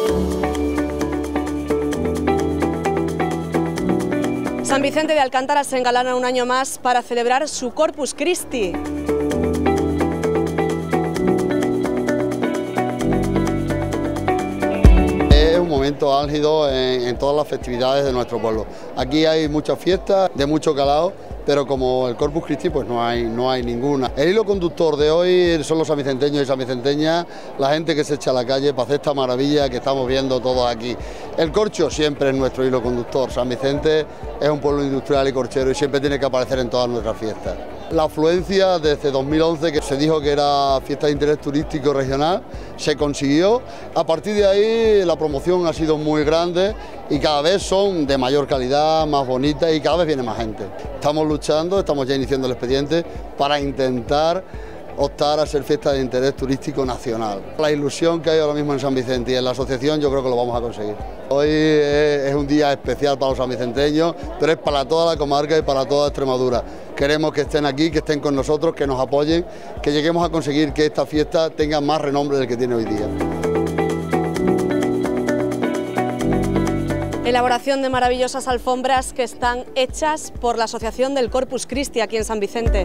San Vicente de Alcántara se engalana un año más para celebrar su Corpus Christi. Es un momento álgido en todas las festividades de nuestro pueblo. Aquí hay muchas fiestas de mucho calado, pero como el Corpus Christi pues no hay ninguna. El hilo conductor de hoy son los sanvicenteños y sanvicenteñas, la gente que se echa a la calle para hacer esta maravilla que estamos viendo todos aquí. El corcho siempre es nuestro hilo conductor. San Vicente es un pueblo industrial y corchero y siempre tiene que aparecer en todas nuestras fiestas. La afluencia desde 2011, que se dijo que era fiesta de interés turístico regional, se consiguió. A partir de ahí la promoción ha sido muy grande y cada vez son de mayor calidad, más bonitas y cada vez viene más gente. Estamos luchando, estamos ya iniciando el expediente para intentar optar a ser fiesta de interés turístico nacional. La ilusión que hay ahora mismo en San Vicente y en la asociación yo creo que lo vamos a conseguir. Hoy es un día especial para los sanvicenteños, pero es para toda la comarca y para toda Extremadura. Queremos que estén aquí, que estén con nosotros, que nos apoyen, que lleguemos a conseguir que esta fiesta tenga más renombre del que tiene hoy día. Elaboración de maravillosas alfombras que están hechas por la Asociación del Corpus Christi aquí en San Vicente.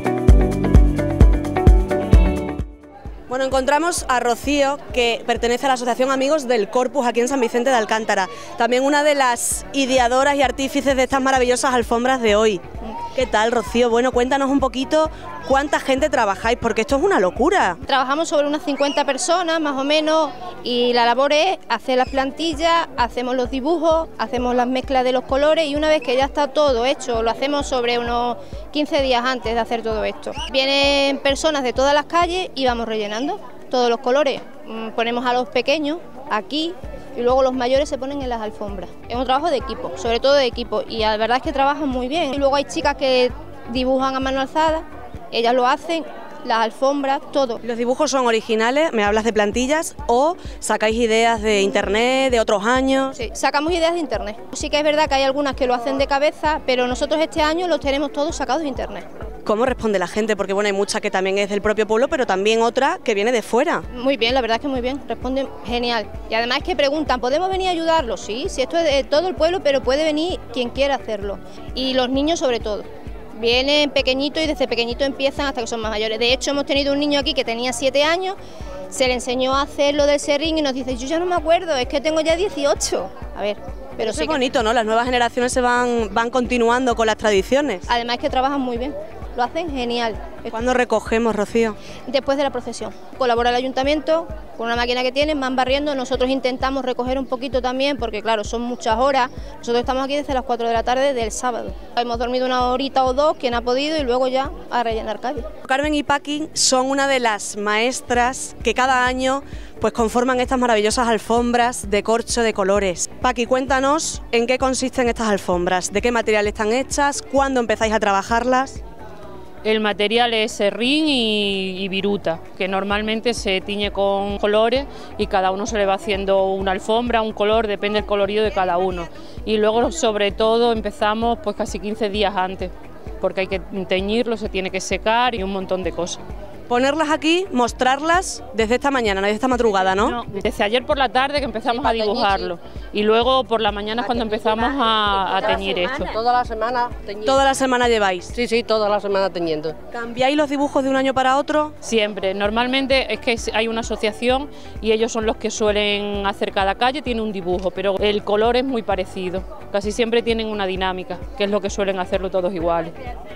Bueno, encontramos a Rocío, que pertenece a la Asociación Amigos del Corpus aquí en San Vicente de Alcántara. También una de las ideadoras y artífices de estas maravillosas alfombras de hoy. ¿Qué tal, Rocío? Bueno, cuéntanos un poquito cuánta gente trabajáis, porque esto es una locura. Trabajamos sobre unas 50 personas, más o menos, y la labor es hacer las plantillas, hacemos los dibujos, hacemos las mezclas de los colores y una vez que ya está todo hecho, lo hacemos sobre unos 15 días antes de hacer todo esto. Vienen personas de todas las calles y vamos rellenando todos los colores. Ponemos a los pequeños aquí y luego los mayores se ponen en las alfombras. Es un trabajo de equipo, sobre todo de equipo, y la verdad es que trabajan muy bien. Y luego hay chicas que dibujan a mano alzada, ellas lo hacen, las alfombras, todo. ¿Los dibujos son originales? ¿Me hablas de plantillas? ¿O sacáis ideas de internet, de otros años? Sí, sacamos ideas de internet. Sí que es verdad que hay algunas que lo hacen de cabeza, pero nosotros este año los tenemos todos sacados de internet. ¿Cómo responde la gente? Porque bueno, hay mucha que también es del propio pueblo, pero también otra que viene de fuera. Muy bien, la verdad es que muy bien, responden genial. Y además es que preguntan, ¿podemos venir a ayudarlos? Sí, esto es de todo el pueblo, pero puede venir quien quiera hacerlo. Y los niños sobre todo. Vienen pequeñitos y desde pequeñitos empiezan hasta que son más mayores. De hecho, hemos tenido un niño aquí que tenía 7 años, se le enseñó a hacer lo del serrín y nos dice, yo ya no me acuerdo, es que tengo ya 18. A ver, pero eso sí es bonito, ¿no? Las nuevas generaciones se van continuando con las tradiciones. Además es que trabajan muy bien, lo hacen genial. ¿Cuándo recogemos, Rocío? Después de la procesión. Colabora el ayuntamiento con una máquina que tienen, van barriendo, nosotros intentamos recoger un poquito también, porque claro, son muchas horas. Nosotros estamos aquí desde las 4 de la tarde del sábado. Hemos dormido una horita o dos, quien ha podido, y luego ya a rellenar calle. Carmen y Paqui son una de las maestras que cada año pues conforman estas maravillosas alfombras de corcho de colores. Paqui, cuéntanos en qué consisten estas alfombras, de qué material están hechas, cuándo empezáis a trabajarlas. El material es serrín y viruta, que normalmente se tiñe con colores y cada uno se le va haciendo una alfombra, un color, depende del colorido de cada uno. Y luego sobre todo empezamos pues casi 15 días antes, porque hay que teñirlo, se tiene que secar y un montón de cosas. Ponerlas aquí, mostrarlas desde esta mañana, desde esta madrugada, ¿no? No, desde ayer por la tarde que empezamos a dibujarlo y luego por la mañana es cuando empezamos a teñir esto. Toda la semana teñiendo. ¿Toda la semana lleváis? Sí, toda la semana teñiendo. ¿Cambiáis los dibujos de un año para otro? Siempre, normalmente es que hay una asociación y ellos son los que suelen hacer cada calle, tiene un dibujo, pero el color es muy parecido, casi siempre tienen una dinámica, que es lo que suelen hacerlo todos iguales.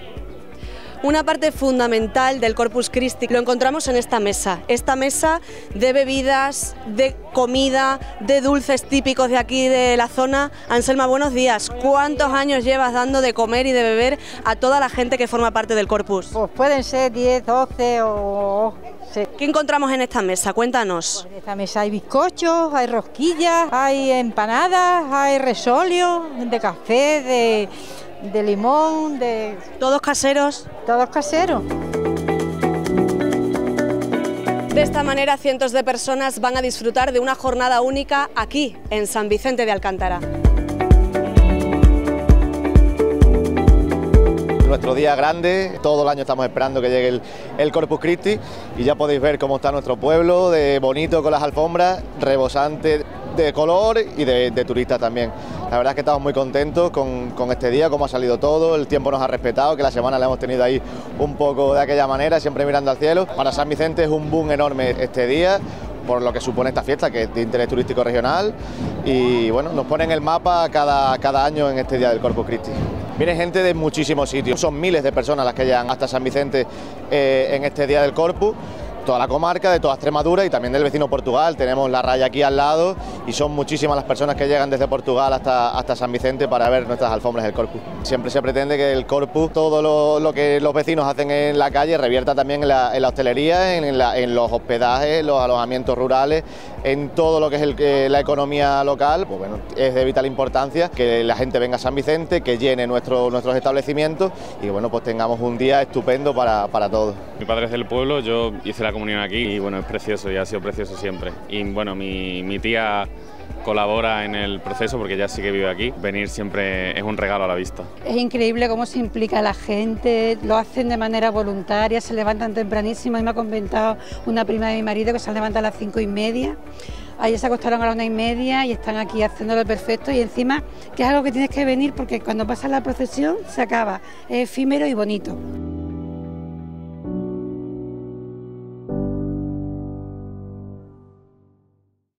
Una parte fundamental del Corpus Christi lo encontramos en esta mesa de bebidas, de comida, de dulces típicos de aquí de la zona. Anselma, buenos días. ¿Cuántos años llevas dando de comer y de beber a toda la gente que forma parte del Corpus? Pues pueden ser 10, 12 o... Sí. ¿Qué encontramos en esta mesa? Cuéntanos. Pues en esta mesa hay bizcochos, hay rosquillas, hay empanadas, hay resolio, de café, de limón, de... ¿Todos caseros? Todos caseros. De esta manera, cientos de personas van a disfrutar de una jornada única aquí, en San Vicente de Alcántara. Nuestro día grande, todo el año estamos esperando que llegue el Corpus Christi y ya podéis ver cómo está nuestro pueblo, de bonito con las alfombras, rebosante de color y de turistas también. La verdad es que estamos muy contentos con este día, cómo ha salido todo, el tiempo nos ha respetado, que la semana la hemos tenido ahí un poco de aquella manera, siempre mirando al cielo. Para San Vicente es un boom enorme este día, por lo que supone esta fiesta, que es de interés turístico regional, y bueno, nos pone en el mapa cada año en este día del Corpus Christi. Viene gente de muchísimos sitios, son miles de personas las que llegan hasta San Vicente en este día del Corpus, toda la comarca, de toda Extremadura y también del vecino Portugal. Tenemos la Raya aquí al lado y son muchísimas las personas que llegan desde Portugal hasta San Vicente para ver nuestras alfombras del Corpus. Siempre se pretende que el Corpus, todo lo que los vecinos hacen en la calle, revierta también en la hostelería, en los hospedajes, los alojamientos rurales, en todo lo que es la economía local. Pues bueno, es de vital importancia que la gente venga a San Vicente, que llene nuestros establecimientos y bueno, pues tengamos un día estupendo para todos. Mi padre es del pueblo, yo hice la comunión aquí y bueno, es precioso y ha sido precioso siempre. Y bueno, mi tía colabora en el proceso porque ella sí que vive aquí. Venir siempre es un regalo a la vista. Es increíble cómo se implica la gente, lo hacen de manera voluntaria, se levantan tempranísimo. A mí me ha comentado una prima de mi marido que se levanta a las 5:30. Ayer se acostaron a las 1:30 y están aquí haciéndolo perfecto y encima que es algo que tienes que venir porque cuando pasa la procesión se acaba, es efímero y bonito.